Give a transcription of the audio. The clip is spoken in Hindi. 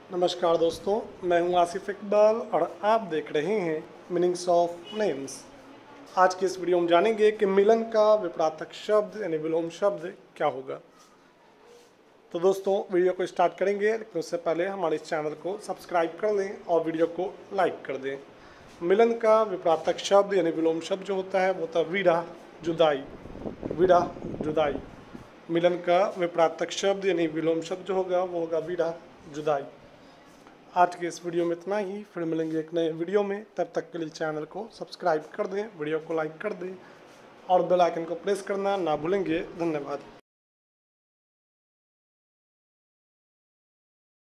नमस्कार दोस्तों, मैं हूं आसिफ इकबाल और आप देख रहे हैं मीनिंग्स ऑफ नेम्स। आज की इस वीडियो में जानेंगे कि मिलन का विपरीतक शब्द यानी विलोम शब्द क्या होगा। तो दोस्तों वीडियो को स्टार्ट करेंगे, लेकिन उससे पहले हमारे इस चैनल को सब्सक्राइब कर लें और वीडियो को लाइक कर दें। मिलन का विपरीतक शब्द यानी विलोम शब्द जो होता है वो होता है विरह, जुदाई। विरह, जुदाई। मिलन का विपरीतक शब्द यानी विलोम शब्द जो होगा वो होगा विरह, जुदाई। आज के इस वीडियो में इतना ही, फिर मिलेंगे एक नए वीडियो में। तब तक के लिए चैनल को सब्सक्राइब कर दें, वीडियो को लाइक कर दें और बेल आइकन को प्रेस करना ना भूलेंगे। धन्यवाद।